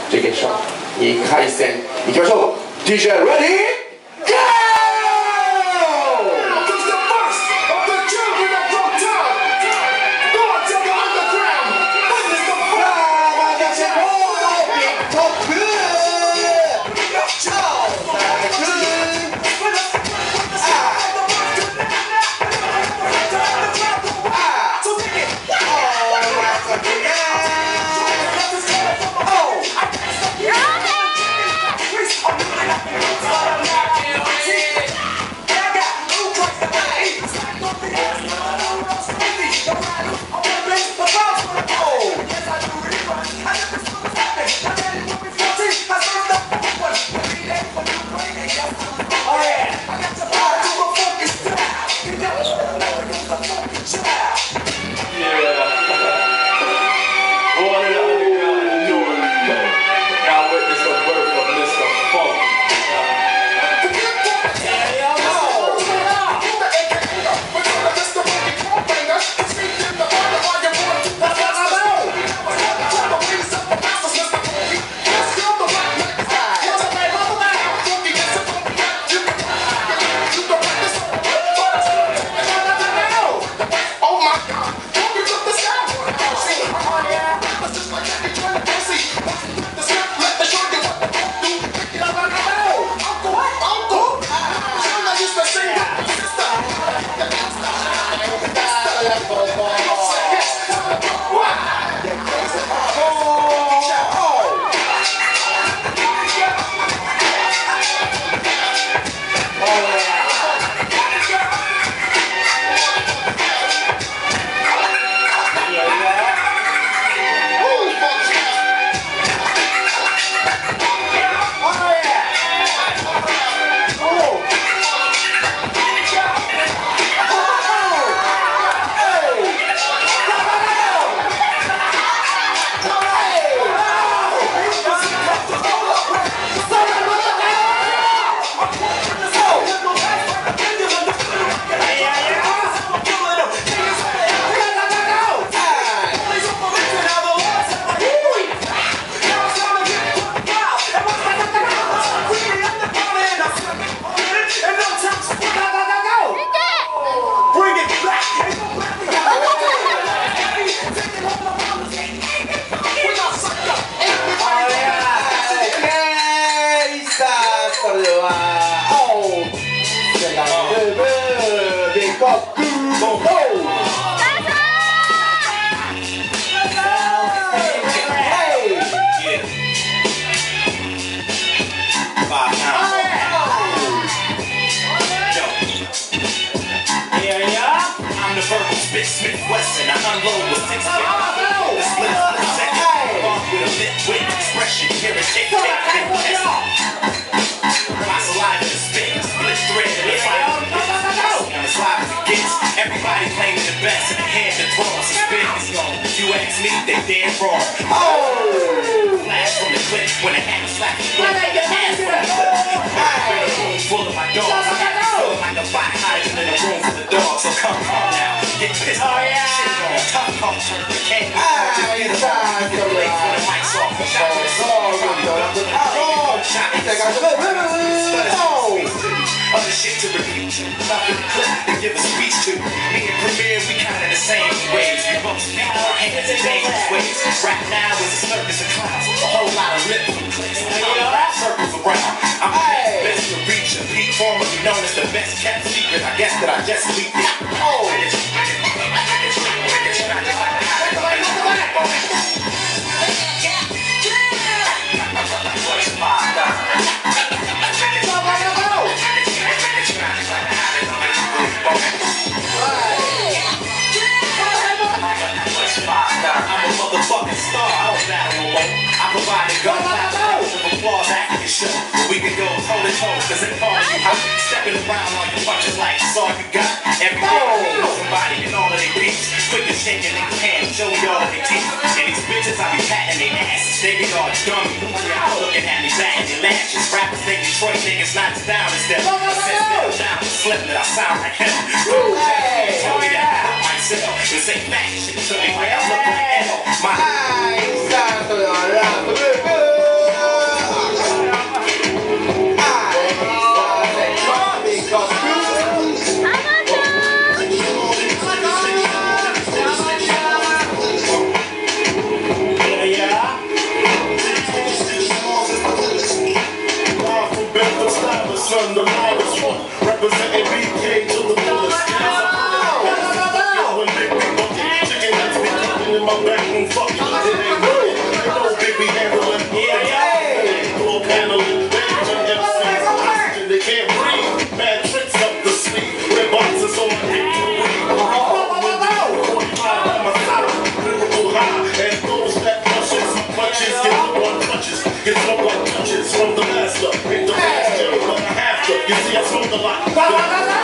準決勝2回戦いきましょう。 DJ ready? Smith Wesson, I unload with 6 split. The split is the second. With a bit expression, hear it, take, my saliva is spit, split thread, it's like I'm as live as it gets. Everybody claiming the best in the hand that draws is business on. You ask me, they damn wrong. Flash from the clip when the hammer slaps the clip. Ass from the clip. I'm in a room full of my dogs. Feeling like a fight hiding in a room full of dogs. So come on now, get pissed off. Shit on top, come turn the can. Just get a vibe, get a late when the mic's off. Shot to the song, other shit to repeat to, nothing to clip to give a speech to. Me and Premier, we kinda the same ways. We both speak our hands in dangerous ways. Rap now is a circus of clowns, a whole lot of lip and clicks. Circles around. I'm the best to reach a peak, formerly known as the best kept secret. I guess that I just leaked it. I'm a motherfucking star, I don't battle no more. I provide a gun, of applause after the show. We can go toe to toe, cause it calls you hot. Stepping around on your punches like it's all you got. Every day you know somebody and all of their beats. Quick as shaking their hand, show me all of their teeth. And these bitches, I be patting their asses. They be all dumb, looking at me batting their lashes. Rappers, they Detroit niggas not as down as them. Since down to slim that I sound like him. Told me that I help myself. This ain't fat shit to me like I look like L. My ガガガガ